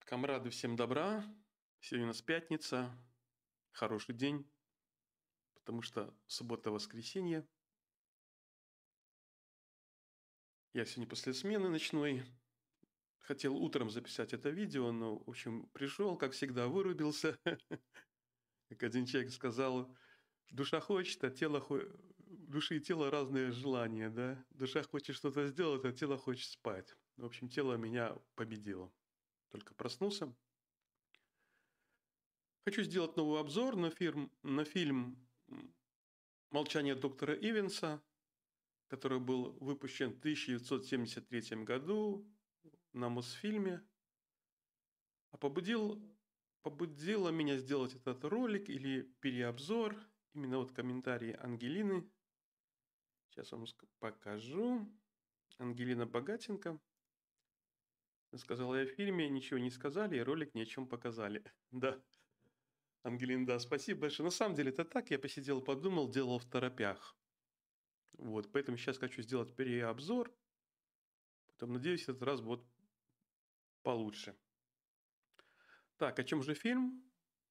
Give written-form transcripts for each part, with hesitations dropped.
Камрады, всем добра. Сегодня у нас пятница. Хороший день, потому что суббота-воскресенье. Я сегодня после смены ночной. Хотел утром записать это видео, но, в общем, пришел, как всегда, вырубился. Как один человек сказал, душа хочет, а тело души и тела разные желания, да? Душа хочет что-то сделать, а тело хочет спать. В общем, тело меня победило. Только проснулся. Хочу сделать новый обзор на фильм «Молчание доктора Ивенса», который был выпущен в 1973 году на Мосфильме. А побудило меня сделать этот ролик или переобзор, именно вот комментарии Ангелины. Сейчас вам покажу. Ангелина Богатенко. Сказала я в фильме, ничего не сказали, и ролик ни о чем показали. Да. Ангелина, да, спасибо большое. На самом деле это так, я посидел, подумал, делал в торопях. Вот, поэтому сейчас хочу сделать переобзор. Потом, надеюсь, этот раз будет получше. Так, о чем же фильм?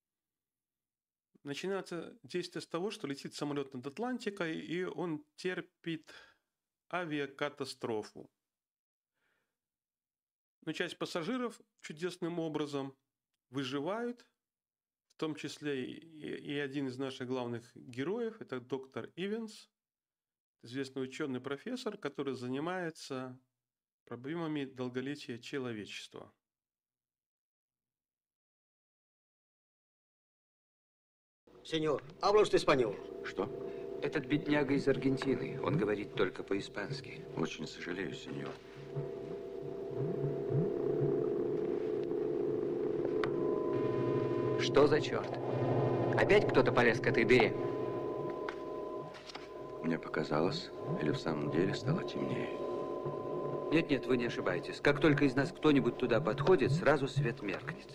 Начинается действие с того, что летит самолет над Атлантикой, и он терпит авиакатастрофу. Но часть пассажиров чудесным образом выживают, в том числе и один из наших главных героев, это доктор Ивенс, известный ученый-профессор, который занимается проблемами долголетия человечества. Сеньор, habla usted español? Что? Этот бедняга из Аргентины. Он говорит только по-испански. Очень сожалею, сеньор. Что за черт? Опять кто-то полез к этой дыре? Мне показалось, или в самом деле стало темнее? Нет-нет, вы не ошибаетесь. Как только из нас кто-нибудь туда подходит, сразу свет меркнет.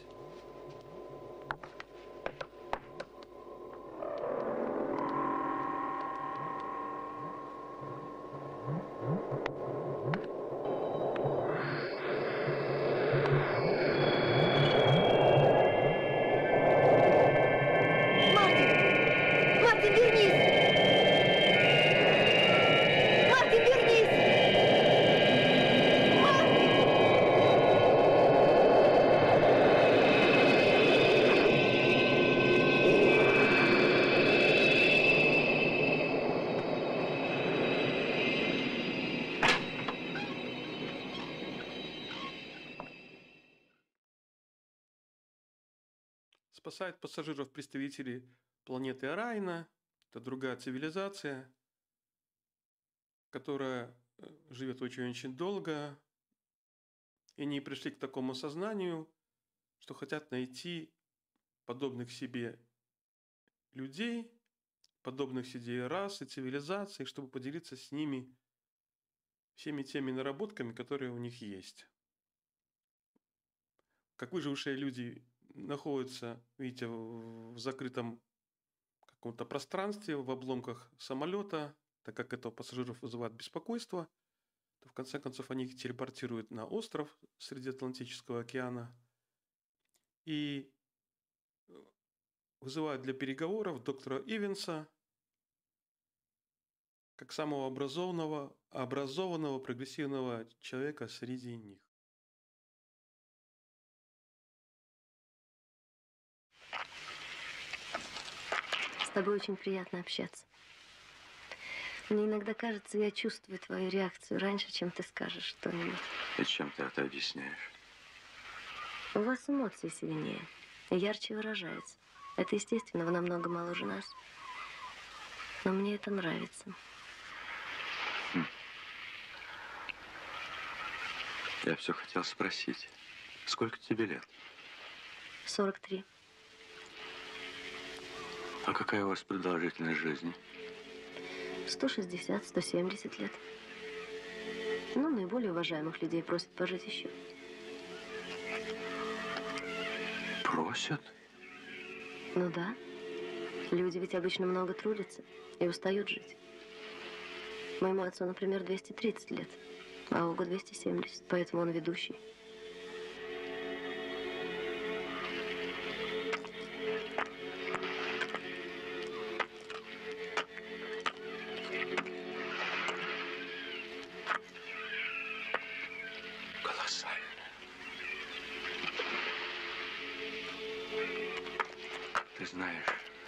Спасает пассажиров представители планеты Арайна. Это другая цивилизация, которая живет очень-очень долго. И они пришли к такому сознанию, что хотят найти подобных себе людей, подобных себе рас и цивилизаций, чтобы поделиться с ними всеми теми наработками, которые у них есть. Как выжившие люди находятся, видите, в закрытом каком-то пространстве, в обломках самолета, так как это у пассажиров вызывает беспокойство, то в конце концов они их телепортируют на остров среди Атлантического океана и вызывают для переговоров доктора Ивенса как самого образованного, прогрессивного человека среди них. С тобой очень приятно общаться. Мне иногда кажется, я чувствую твою реакцию раньше, чем ты скажешь что-нибудь. И чем ты это объясняешь? У вас эмоции сильнее, ярче выражаются. Это естественно, вы намного моложе нас. Но мне это нравится. Я все хотел спросить. Сколько тебе лет? 43. А какая у вас продолжительность жизни? 160, 170 лет. Ну, наиболее уважаемых людей просят пожить еще. Просят? Ну да. Люди ведь обычно много трудятся и устают жить. Моему отцу, например, 230 лет, а Огу 270, поэтому он ведущий.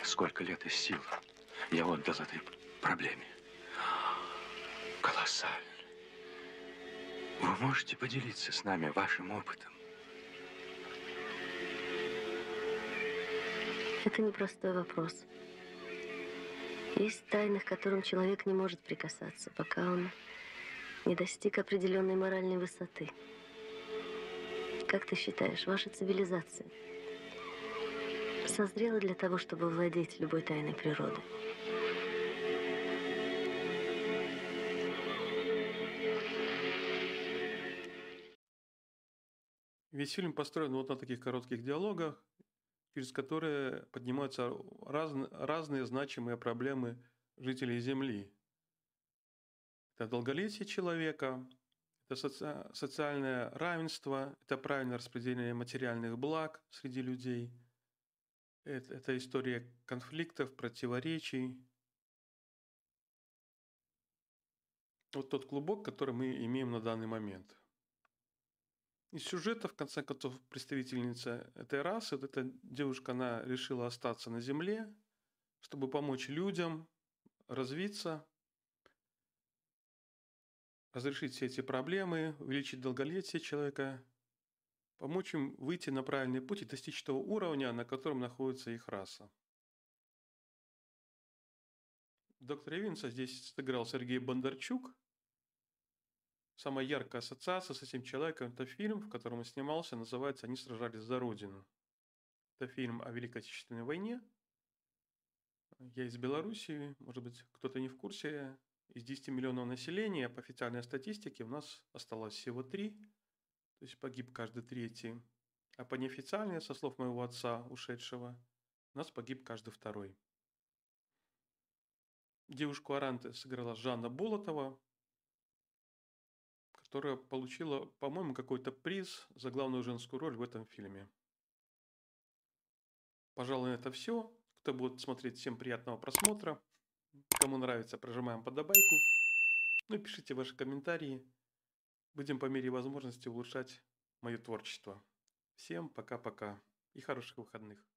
Сколько лет и сил я отдал этой проблеме. Колоссально. Вы можете поделиться с нами вашим опытом? Это непростой вопрос. Есть тайны, к которым человек не может прикасаться, пока он не достиг определенной моральной высоты. Как ты считаешь, ваша цивилизация созрела для того, чтобы владеть любой тайной природы? Весь фильм построен вот на таких коротких диалогах, через которые поднимаются разные значимые проблемы жителей Земли. Это долголетие человека, это социальное равенство, это правильное распределение материальных благ среди людей, это история конфликтов, противоречий. Вот тот клубок, который мы имеем на данный момент. Из сюжета, в конце концов, представительница этой расы, вот эта девушка, она решила остаться на Земле, чтобы помочь людям развиться, разрешить все эти проблемы, увеличить долголетие человека, помочь им выйти на правильный путь и достичь того уровня, на котором находится их раса. Доктора Ивенса здесь сыграл Сергей Бондарчук. Самая яркая ассоциация с этим человеком – это фильм, в котором он снимался, называется «Они сражались за Родину». Это фильм о Великой Отечественной войне. Я из Белоруссии, может быть, кто-то не в курсе. Из 10 миллионов населения, по официальной статистике, у нас осталось всего 3, то есть погиб каждый третий. А по неофициальной, со слов моего отца, ушедшего, у нас погиб каждый второй. Девушку Аранте сыграла Жанна Болотова, которая получила, по-моему, какой-то приз за главную женскую роль в этом фильме. Пожалуй, это все. Кто будет смотреть, всем приятного просмотра. Кому нравится, прожимаем подобайку. Ну и пишите ваши комментарии. Будем по мере возможности улучшать мое творчество. Всем пока-пока и хороших выходных.